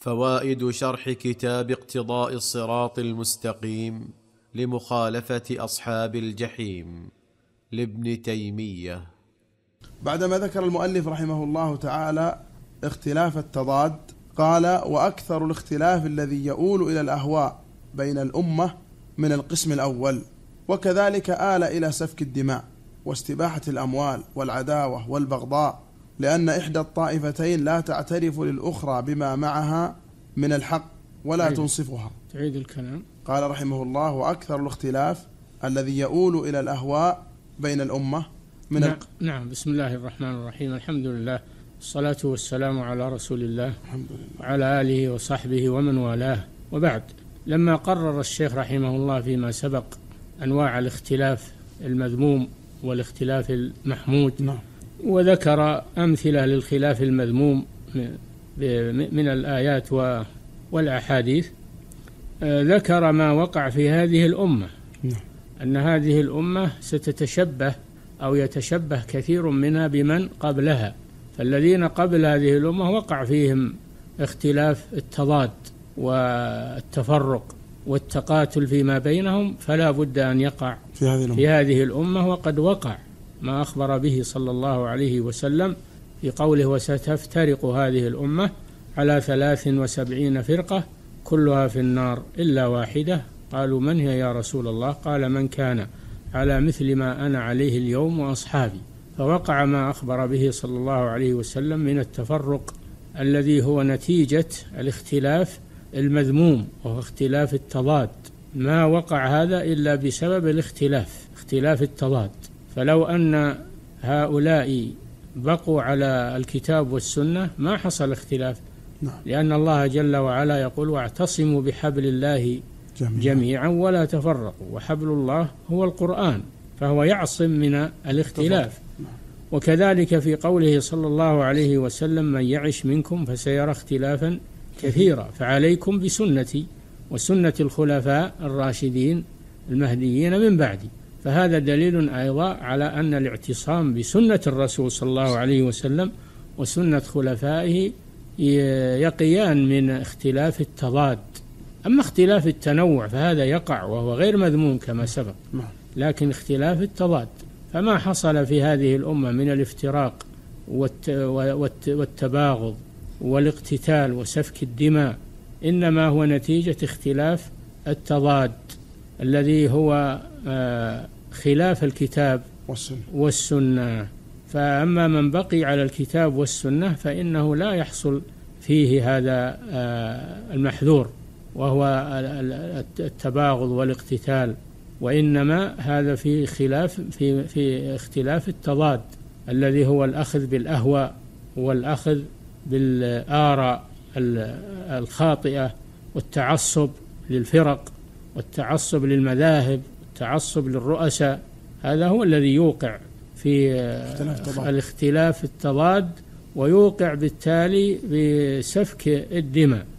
فوائد شرح كتاب اقتضاء الصراط المستقيم لمخالفة أصحاب الجحيم لابن تيمية. بعدما ذكر المؤلف رحمه الله تعالى اختلاف التضاد، قال: وأكثر الاختلاف الذي يؤول إلى الأهواء بين الأمة من القسم الأول، وكذلك آل إلى سفك الدماء واستباحة الأموال والعداوة والبغضاء، لأن إحدى الطائفتين لا تعترف للأخرى بما معها من الحق ولا تنصفها. تعيد الكلام. قال رحمه الله: وأكثر الاختلاف الذي يؤول إلى الأهواء بين الأمة من نعم. بسم الله الرحمن الرحيم. الحمد لله، الصلاة والسلام على رسول الله وعلى آله وصحبه ومن والاه، وبعد. لما قرر الشيخ رحمه الله فيما سبق أنواع الاختلاف المذموم والاختلاف المحمود، وذكر أمثلة للخلاف المذموم من الآيات والأحاديث، ذكر ما وقع في هذه الأمة، أن هذه الأمة ستتشبه أو يتشبه كثير منها بمن قبلها. فالذين قبل هذه الأمة وقع فيهم اختلاف التضاد والتفرق والتقاتل فيما بينهم، فلا بد أن يقع في هذه الأمة، وقد وقع ما أخبر به صلى الله عليه وسلم في قوله: وستفترق هذه الأمة على 73 فرقة كلها في النار إلا واحدة. قالوا: من هي يا رسول الله؟ قال: من كان على مثل ما أنا عليه اليوم وأصحابي. فوقع ما أخبر به صلى الله عليه وسلم من التفرق الذي هو نتيجة الاختلاف المذموم، وهو اختلاف التضاد. ما وقع هذا إلا بسبب اختلاف التضاد. فلو أن هؤلاء بقوا على الكتاب والسنة ما حصل اختلاف، لأن الله جل وعلا يقول: واعتصموا بحبل الله جميعا ولا تفرقوا، وحبل الله هو القرآن، فهو يعصم من الاختلاف. وكذلك في قوله صلى الله عليه وسلم: من يعش منكم فسيرى اختلافا كثيرا فعليكم بسنتي وسنة الخلفاء الراشدين المهديين من بعدي. فهذا دليل أيضا على أن الاعتصام بسنة الرسول صلى الله عليه وسلم وسنة خلفائه يقيان من اختلاف التضاد. أما اختلاف التنوع فهذا يقع وهو غير مذموم كما سبق، لكن اختلاف التضاد فما حصل في هذه الأمة من الافتراق والتباغض والاقتتال وسفك الدماء إنما هو نتيجة اختلاف التضاد الذي هو خلاف الكتاب والسنة. فأما من بقي على الكتاب والسنة فإنه لا يحصل فيه هذا المحذور، وهو التباغض والاقتتال، وإنما هذا في اختلاف التضاد الذي هو الأخذ بالأهواء والأخذ بالآراء الخاطئة والتعصب للفرق والتعصب للمذاهب والتعصب للرؤساء. هذا هو الذي يوقع في الاختلاف التضاد ويوقع بالتالي بسفك الدماء.